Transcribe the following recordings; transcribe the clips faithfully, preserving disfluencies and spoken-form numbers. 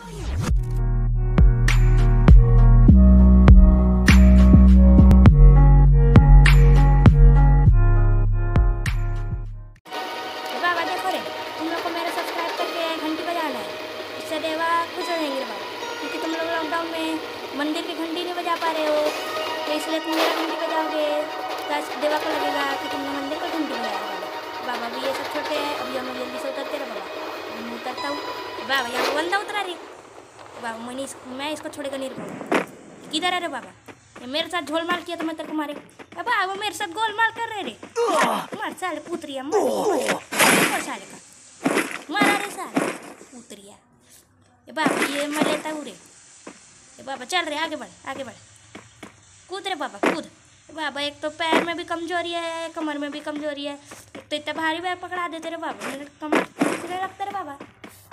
बाबा देखो रे, तुम लोग को मेरा सब्सक्राइब करके घंटी बजाना है, इससे देवा खुश हो जाएंगे बाबा। क्योंकि तुम लोग लॉकडाउन में मंदिर की घंटी नहीं बजा पा रहे हो, तो इसलिए तुम मेरा घंटी बजाओगे तो देवा को लगेगा कि तुमने मंदिर को घंटी बजाया बाबा। बाबा भी ये सब छोटे हैं, अभी हम जल्दी से उतरते रहे बाबा। मैं उतरता हूँ बाबा, यहाँ पर बंदा उतरा रही बाबा। मैंने इस, मैं इसको छोड़ेगा नहीं बाबा। किधर है रे बाबा? ये मेरे साथ झोल मार किया तो मैं तेरे को मारे बाबा। वो मेरे साथ गोलमाल कर रहे रे, मार साले पुत्रिया, मार साले का मारा रे साले पुत्रिया। ये बाबा ये मैं लेता हूँ रे। ये बाबा चल रहे, आगे बढ़ आगे बढ़, कूद रे बाबा कूद। बाबा एक तो पैर में भी कमजोरी है, कमर में भी कमजोरी है, एक तो इतना भारी बैग पकड़ा देते रे बाबा, मेरे कमर टूटने लगता रे बाबा।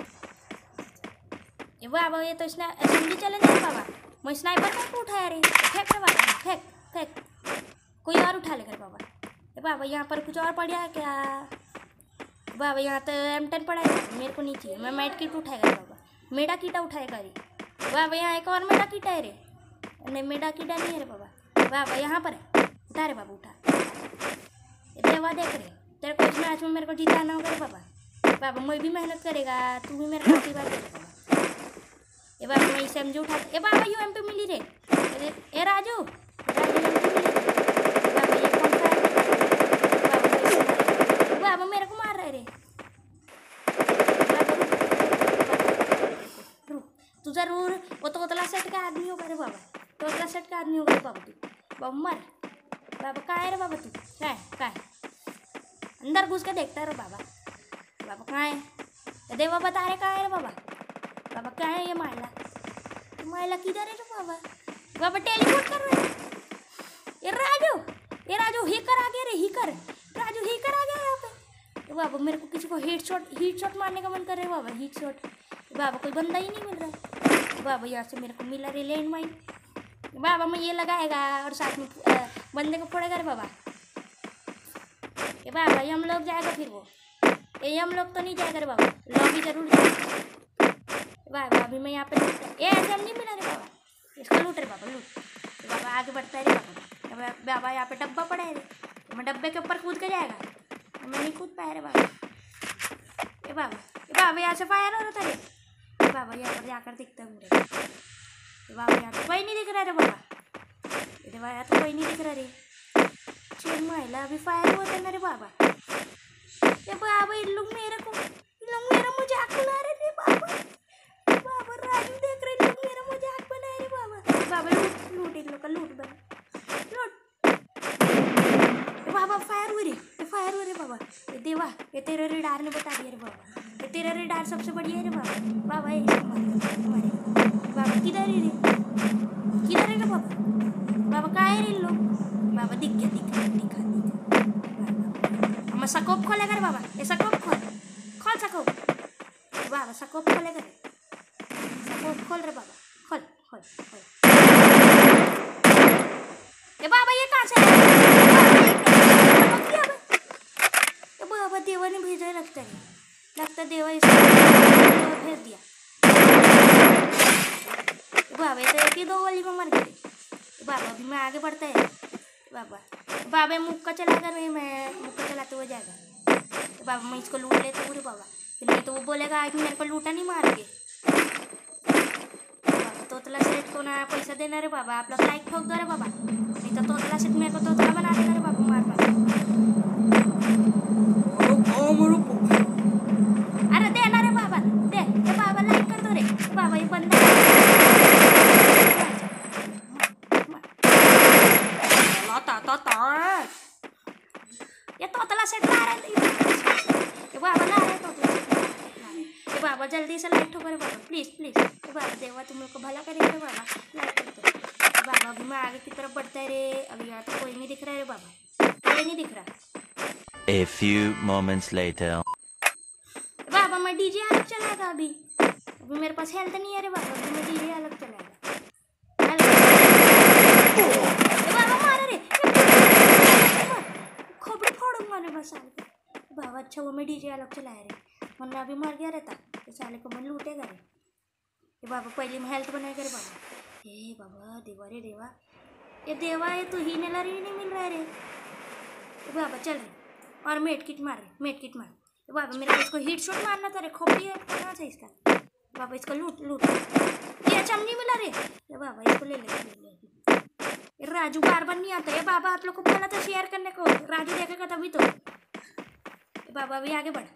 ये बाबा ये तो स्ना असेंबली चले जाए बाबा। मैं स्नाइपर को उठाया रे, फेंक रे बाबा, फेंक फेंक, कोई और उठा लेकर बाबा। ये बाबा यहाँ पर कुछ और पड़ा है क्या? बाबा यहाँ तो एम टेन पड़ा है, मेरे को नहीं चाहिए, मैं मेड किट उठाएगा बाबा, मेडा कीटा उठाएगा रे बाबा। यहाँ एक और मेडा कीटा है रे, नहीं मेडा कीटा नहीं है रे बाबा। बाबा यहाँ पर है, उठा रे बाबा उठा। ये देवा देख रहे, तेरे को इस मैच में मेरे को जिताना होगा रे बाबा। बाबा मैं भी मेहनत करेगा, तू भी मेरे को बात करेगा बाबा। ये बाबा मैं इसे एम जी उठा, ए बाबा यू एम पे मिली रे, ए राजू राजू एम पे मिली बाबा। ये कौन सा बाबा? बाबा मेरे को मार रहे रे। तू जरूर वो तो उतला सेट का आदमी होगा रे बाबा, तो उतला सेट का आदमी होगा रे बाबा तू। बाबा मर बाबा, कहाँ है रे बाबा तू? कहाँ है कहाँ है? अंदर घुस के देखता है रे बाबा। बाबा कहाँ है? देवा बता रहे कहाँ है रे बाबा? बाबा क्या है ये माइला? माइला किधर है रे बाबा? बाबा टेलीपोर्ट कर रहे हैं। ये राजू, ये राजू हीकर आ गया रे, हीकर राजू हीकर आ गया यहाँ पे। बाबा मेरे को किसी को हीट शॉट हीट शॉट मारने का मन कर रहा है बाबा, हीट शॉट। बाबा कोई बंदा ही नहीं मिल रहा बाबा। यहाँ से मेरे को मिला रे लैंड माइन बाबा। मैं ये लगाएगा और साथ में आ, बंदे को फोड़ेगा रे बाबा। ये बाबा ये हम लोग जाएगा फिर वो, ये हम लोग तो नहीं जाएगा रे बाबा, लॉबी जरूर जाएगा बाबा। अभी मैं यहाँ पे ये ऐसे हम नहीं मिला रे बाबा, इसको लूट रे बाबा लूट। बाबा आगे बढ़ता है रे बाबा। बाबा यहाँ पे डब्बा पड़ा है रे, मैं डब्बे के ऊपर कूद के जाएगा, मैं नहीं कूद पाया रे बाबा। ये बाबा ये बाबा यहाँ से फायर हो रहा था रे बाबा। यहाँ पर जाकर दिखता हूँ रे बाबा। यहाँ तो कोई नहीं दिख रहा रे बाबा। ये बाबा यहाँ तो कोई नहीं दिख रहा रे। चेन महिला अभी फायर हुआ था ना रे बाबा। ये बाबा इन लोग मेरे को इन लोग मेरा मजाक बना रहे रे बाबा। बाबा राजू देख रहे लोग मेरा मजाक बनाए रे बाबा। बाबा लूट लूट इन लोग का लूट बना लूट। ये बाबा फायर हुए रे, ये फायर हुए रे बाबा। ये देवा ये तेरे रेडार ने बता दिया रे बाबा, ये तेरा रेडार सबसे बढ़िया है रे बाबा। बाबा ये हमारे बाबा किधर है रे, किधर है रे बाबा? बाबा कहाँ है रे इन लोग? बाबा दिख गया दिखा दिखा दिखा। हम सकोप खोलेगा रे बाबा, ये सकोप खोल खोल सकोप बाबा, सकोप खोलेगा रे, सकोप खोल रे बाबा, खोल खोल खोल। ये बाबा ये कहाँ से ये बाबा देवा ने भेजा है लगता है, लगता है देवा इसको भेज दिया बाबा। ये तो एक ही दो गोली में मर गए बाबा। अभी मैं आगे बढ़ता है बाबा। बाबा मुक्का चलाकर मैं मैं मुक्का चलाते हुए जाएगा बाबा। मैं इसको लूट लेता हूँ रे बाबा, फिर नहीं तो वो बोलेगा कि मेरे को लूटा नहीं मार के बाबा। तोतला सेठ को ना पैसा देना रे बाबा, आप लोग लाइक ठोक दो रे बाबा, नहीं तो तोतला सेठ मेरे को तोतला बना देगा रे बाबा मार मार। अरे देना रे बाबा, दे दे बाबा, लाइक कर दो रे बाबा। ये बंदा ये तोतला सेठ ला रहा है ये बाबा, ला रहा है तोतला सेठ ये बाबा। जल्दी से लाइक ठोको रे बाबा प्लीज प्लीज। ये बाबा देवा तुम लोग को भला करेंगे रे बाबा, लाइक कर दो बाबा। अभी मैं आगे की तरफ बढ़ता है रे। अभी यहाँ तो कोई नहीं दिख रहा है रे बाबा, कोई नहीं दिख रहा। A few moments later. बाबा मैं डीजे अलग चलाएगा अभी, अभी मेरे पास हेल्थ नहीं है रे बाबा, अभी मैं डीजे अलग चलाएगा। बाबा मारा रे, खोपड़ी फोड़ूंगा रे बस साले बाबा। अच्छा वो मैं डीजे अलग चलाया रे, वरना अभी मर गया रहता तो साले को मैं लूटेगा रे। बाबा पहले में हेल्थ बनाए करे बाबा। ए बाबा देवा रे देवा, ये देवा ये तो ही नेला रे नहीं मिल रहा है रे। ए बाबा चल रे, और मेट किट मार रे, मेट किट मार। ए बाबा मेरे को इसको हिट शॉट मारना था रे, खोपड़ी करना था इसका। बाबा इसको लूट लूट, ये चमनी मिला रे। ए बाबा इसको ले ले ले ले। राजू बार बार नहीं आता है बाबा, आप लोग को बोला था शेयर करने को, राजू देखेगा तभी तो। बाबा अभी आगे बढ़।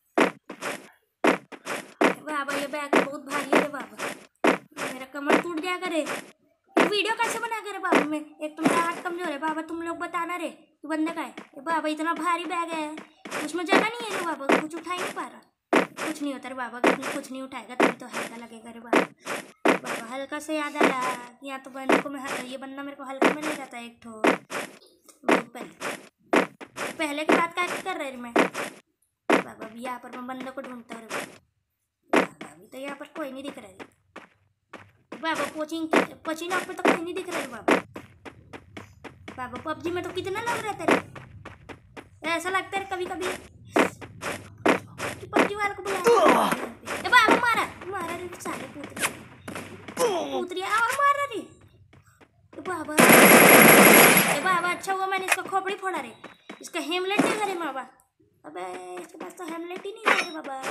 बाबा ये बैग बहुत भारी है रे बाबा, मेरा कमर टूट जाएगा रे। ये वीडियो कैसे बना करे बाबा मैं, एक तो मेरा हाथ कमजोर है बाबा, तुम लोग बताना रे कि बंदा का है। बाबा इतना भारी बैग है, उसमें जगह नहीं है रे बाबा, कुछ उठा ही नहीं पा रहा। कुछ नहीं होता रे बाबा, कुछ नहीं उठाएगा तभी तो हल्का लगेगा रे बाबा। बाबा हल्का से याद आया कि यहाँ तो बंदे को मैं, ये बंदा मेरे को हल्का में ले जाता है एक ठो बहुत पहले पहले की बात कर रहे मैं बाबा। अभी यहाँ पर मैं बंदों को ढूंढता हूँ बाबा, अभी तो यहाँ पर कोई नहीं दिख रहा है बाबा। कोचिंग कोचिंग पे तो कोई नहीं दिख रहा है बाबा। बाबा पबजी में तो कितना लग रहा था रे, ऐसा लगता है कभी कभी कि पबजी वाले को बुलाया। बाबा मारा मारा रे साले पुत्र पुत्री और मार रही। तो बाबा ए बाबा अच्छा हुआ मैंने इसका खोपड़ी फोड़ा रे, इसका हेमलेट दे रे बाबा। अबे इसके पास तो हेमलेट ही नहीं है रे बाबा।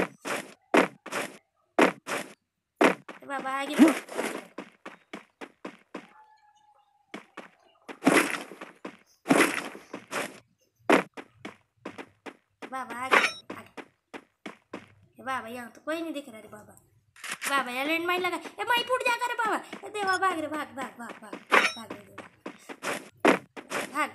ए बाबा आगे बाबा आगे आगे। ए बाबा यहाँ तो कोई नहीं दिख रहा रे बाबा। बाबा यार लैंड माइन लगा, ए माई फूट जाएगा रे बाबा। ए देवा भाग रे, भाग भाग भाग भाग भाग रे देवा भाग।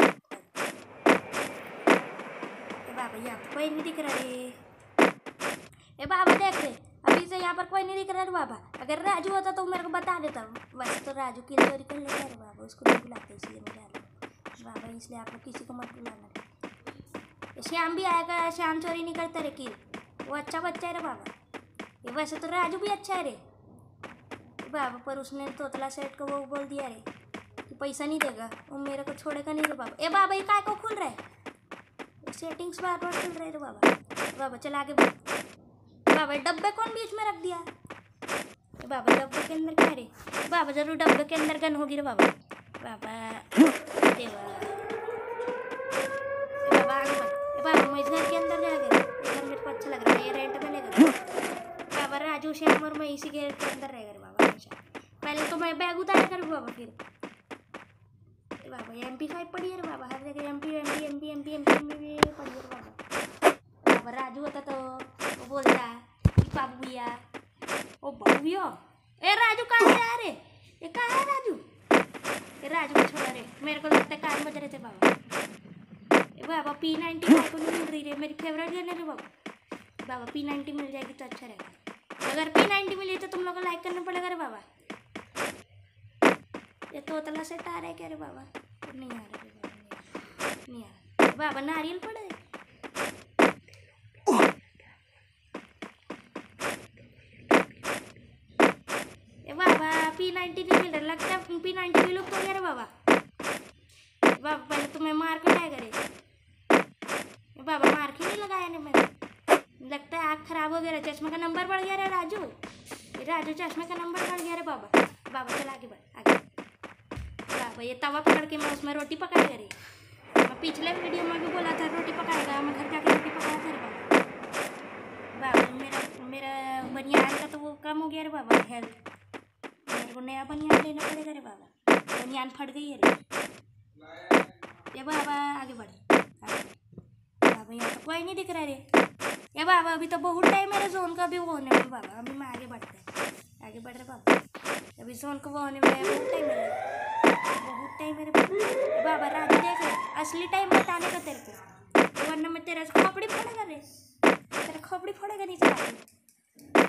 ए बाबा यहाँ पर कोई नहीं दिख रहा रे। ए बाबा देख रे, अभी से यहाँ पर कोई नहीं दिख रहा रे बाबा। अगर राजू होता तो मेरे को बता देता, बस तो राजू की चोरी कर लेता रे बाबा, उसको नहीं बुलाते इसलिए मैं बाबा, इसलिए आप लोग किसी को मत बुलाना। श्याम भी आएगा, श्याम चोरी नहीं करता रे किल, वो अच्छा बच्चा है रे बाबा। ये वैसे तो राजू भी अच्छा है रे बाबा, पर उसने तोतला सेठ को वो बोल दिया रे कि पैसा नहीं देगा, वो मेरे को छोड़ेगा नहीं रे बाबा। ए बाबा ये काय को खुल रहा है, सेटिंग्स बार बार खुल रहे रे बाबा। बाबा चल आगे बढ़। बाबा डब्बे कौन बीच में रख दिया। ए बाबा डब्बे के अंदर क्या रे बाबा, जरूर डब्बे के अंदर गन होगी रे बाबा। बाबा देवा बाबा आगे बढ़। बाबा मैं इस घर के अंदर जा गया, घर मेरे को अच्छा लग रहा है, ये रेंट पे लेगा बाबा। राजू श्याम और मैं इसी घर के अंदर रहेगा बाबा हमेशा। पहले तो मैं बैग उतारा कर बाबा, फिर बाबा ये एम पी फाइव पड़ी है बाबा, हर जगह M P M P M P M P M P M P पड़ी है बाबा। बाबा राजू होता तो वो बोलता कि बाबू भैया ओ बाबू भैया। ए राजू कहाँ है रे, ये कहाँ है राजू। ये राजू को छोड़ा रे, मेरे को लगता है कान बज रहे थे बाबा। बाबा पी नाइन्टी फाइव को नहीं मिल रही रे, मेरी फेवरेट गन है रे बाबा। बाबा पी नाइन्टी मिल जाएगी तो अच्छा रहेगा। अगर पी नाइन्टी मिली तो तुम लोग को लाइक करना पड़ेगा रे बाबा। ये तोतला से आ रहा है क्या रे बाबा, नहीं आ रहा रे बाबा, नहीं आ रहा बाबा। नारियल पड़ा है ए बाबा, पी नाइन्टी नहीं मिल रहा, लगता है पी नाइन्टी विलुप्त हो गया रे बाबा। बाबा पहले तो मैं मार के लाया करे बाबा, मार के नहीं लगाया ने मैंने, लगता है आँख खराब हो गया रे, चश्मे का नंबर बढ़ गया रे राजू। राजू चश्मे का नंबर बढ़ गया रे बाबा। बाबा चल आगे बढ़ आगे। बाबा ये तवा पकड़ के मैं उसमें रोटी पकाई करे, मैं पिछले वीडियो में भी बोला था रोटी पकाएगा, मैं घर जाके रोटी पकाया था रे बाबा। बाबा मेरा मेरा बनियान का तो वो कम हो गया रे बाबा हेल्थ, मेरे को नया बनियान लेना पड़ेगा रे बाबा, बनियान फट गई है रे। ये बाबा आगे बढ़ बाबा, यहाँ तो कोई नहीं दिख रहा रे। ये बाबा अभी तो बहुत टाइम मेरे जोन का भी वो होने में बाबा, अभी मैं आगे बढ़ते हैं, आगे बढ़ रहे बाबा। अभी जोन को वो होने में बहुत टाइम मेरे, बहुत टाइम मेरे बाबा। राजू देख रहे असली टाइम बताने का तेरे को, वरना मैं तेरा खोपड़ी फोड़ेगा रे, तेरा खोपड़ी फोड़ेगा नहीं चला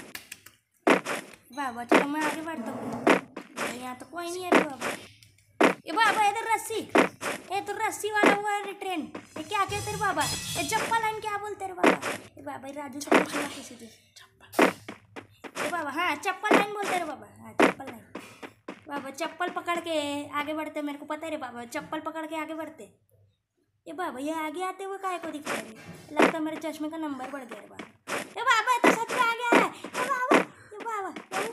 बाबा। चलो मैं आगे बढ़ता हूँ, यहाँ तो कोई नहीं है रे बाबा। ये बाबा इधर रस्सी, ये तो रस्सी वाला हुआ है ट्रेन, ये क्या कहते रे बाबा, ये चप्पल लाइन क्या बोलते रे बाबा। ये बाबा राजू से पूछना किसी से, ये बाबा हाँ चप्पल लाइन बोलते रे बाबा, हाँ चप्पल लाइन बाबा। चप्पल पकड़ के आगे बढ़ते, मेरे को पता है रे बाबा, चप्पल पकड़ के आगे बढ़ते। ये बाबा ये आगे आते हुए काय को दिख रहा है, लगता है मेरे चश्मे का नंबर बढ़ गया रे बाबा। ये बाबा तो सच में आगे आ रहा है, ये बाबा ये बाबा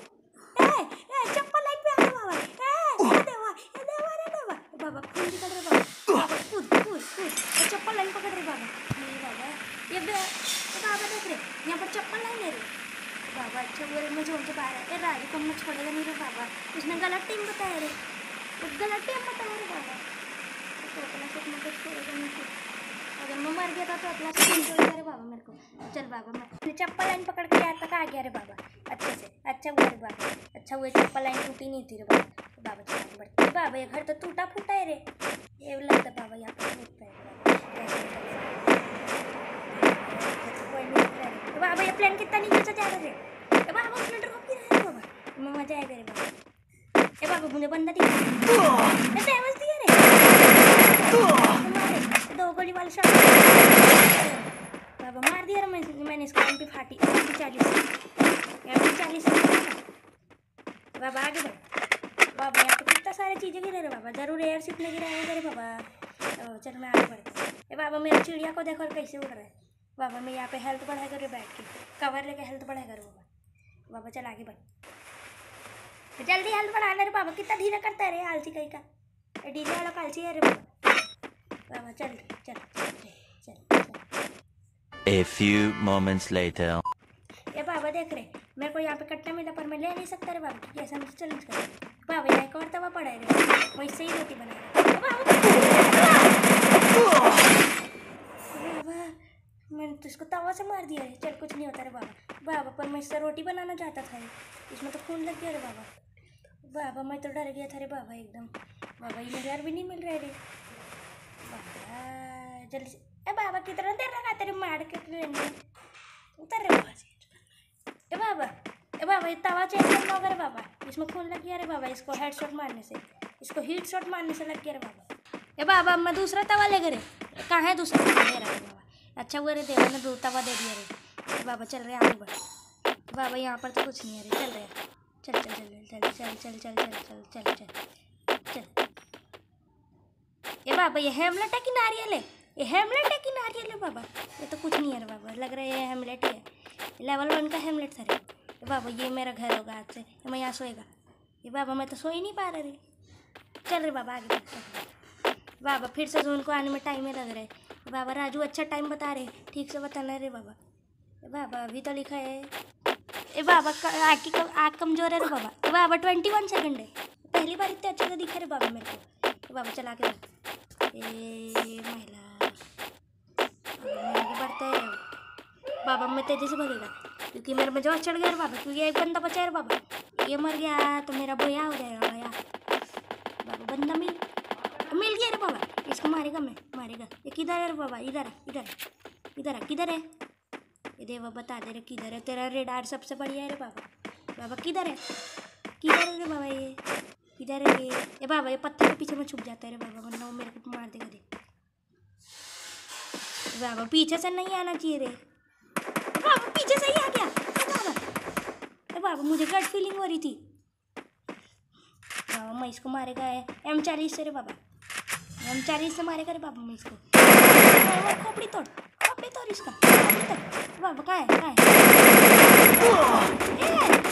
बे ए बाबा देख रे यहाँ पर चप्पल नहीं ले रहे बाबा। अच्छा वो मैं जोन के बाहर है राजू को मैं छोड़ेगा नहीं रे बाबा। उसने गलत टीम बताया रे वो गलत टीम बताया रे बाबा। तो अतला से मुझे छोड़ेगा नहीं। अगर मैं मर गया था तो अतला से नहीं छोड़ेगा रे बाबा मेरे को। चल बाबा मैं चप्पल लाइन पकड़ के यहाँ तक आ गया रे बाबा अच्छे से। अच्छा हुआ रे बाबा अच्छा हुआ चप्पल लाइन टूटी नहीं थी रे बाबा। बाबा चल बढ़ते बाबा ये घर तो टूटा फूटा है रे। ये लगता बाबा यहाँ पर टूटता है बाबा। ये प्लेन कितना नीचे से जा रहा है ए बाबा उसने ड्रॉप किया है बाबा। मैं मजा आएगा रे बाबा। ए बाबा मुझे बंदा दिया ए डैमेज दिया रे मारे दो गोली वाला शॉट बाबा मार दिया रे मैं मैंने इसको M P forty M P चालीस एम पी चालीस बाबा आगे बढ़ बाबा। यहाँ पे कितना सारी चीज़ें गिरे रे बाबा। जरूर एयर शिप में गिराएगा रे बाबा। चल मैं आगे बढ़ता ए बाबा मेरे चिड़िया को देखो कैसे उड़ रहा है बाबा। मैं यहाँ पे हेल्थ बढ़ाया करे बैठ के कवर लेके हेल्थ बढ़ाया करो बाबा। बाबा चल आगे बढ़ जल्दी हेल्थ बढ़ा ले रे बाबा। कितना धीरे करता है रे आलसी कहीं का डीजे वाला कालसी है रे बाबा। बाबा चल चल चल चल। A few moments later. ये बाबा देख रहे मेरे को यहाँ पे कट्टा मिला पर मैं ले नहीं सकता रे बाबा क्योंकि ऐसा मुझे चैलेंज कर बाबा। यहाँ एक और तवा पड़ा है रे वही सही रोटी बनाया बाबा। मैंने तो इसको तवा से मार दिया रे। चल कुछ नहीं होता रे बाबा। बाबा पर मैं इससे रोटी बनाना चाहता था इसमें तो खून लग गया रे बाबा। बाबा मैं तो डर गया था रे बाबा एकदम। बाबा ये मेरे यार भी नहीं मिल रहा रे बाबा। जल्दी ए बाबा कितना देर लगा तेरे मार के ट्रेन में उतर रे बाबा। ए बाबा ए बाबा ये तवा चेंज करना होगा रे बाबा। इसमें खून लग गया रे बाबा। इसको हेड शॉट मारने से इसको हीट शॉट मारने से लग गया रे बाबा। ए बाबा मैं दूसरा तवा ले गए कहाँ है दूसरा तवा ले रहा है बाबा। अच्छा हुआ रे देवा ने दो तवा दे दिया रे बाबा। चल रहे आगे बढ़ बाबा। यहाँ पर तो कुछ नहीं है रे। चल रहे चल चल चल चल चल चल चल चल चल चल चल चल। ए बाबा ये हेमलेट है कि नारियल है? ये हेमलेट है कि नारियल है बाबा? ये तो कुछ नहीं है रे बाबा। लग रहा है ये हेमलेट ही है। लेवल वन का हेमलेट था रे बाबा। ये मेरा घर होगा आज से मैं यहाँ सोएगा। ये बाबा मैं तो सो ही नहीं पा रहा रे। चल रे बाबा आगे बढ़ बाबा। फिर से जोन को आने में टाइम ही लग रहा है बाबा। राजू अच्छा टाइम बता रहे ठीक से बताना रे बाबा। ए बाबा अभी तो लिखा है ए बाबा आग की आग कमजोर है रे बाबा। ए बाबा ट्वेंटी वन सेकेंड है। पहली बार इतने अच्छे से दिखा रे बाबा मेरे को। ए बाबा चला के ए महिला आगे बढ़ते है बाबा। मैं तेजी से भगेगा क्योंकि मेरे में जोश चढ़ गया रे बाबा। क्योंकि एक बंदा बचा है बाबा। ये मर गया तो मेरा बोया हो जाएगा भैया बाबा। बंदा मिल मिल गया रे बाबा। इसको मारेगा मैं मारेगा। ये किधर है रे बाबा? इधर है इधर इधर है किधर है? ये देवा बता दे रे किधर है। तेरा रेडार सबसे बढ़िया है रे बाबा। बाबा किधर है किधर है रे बाबा? ये किधर है ये? ये बाबा ये पत्थर के पीछे में छुप जाता है रे बाबा वरना वो मेरे को मार देगा दे बाबा। पीछे से नहीं आना चाहिए रे बाबा। पीछे से ही आ गया बाबा। ए बाबा मुझे गट फीलिंग हो रही थी बाबा। मैं इसको मारेगा है एम चालीस से रे बाबा। एम चालीस से मारेगा रे बाबा मैं इसको। खोपड़ी तोड़ खोपड़ी तोड़ इसका खोपड़ी तोड़ बाबा। कहाँ है कहाँ है?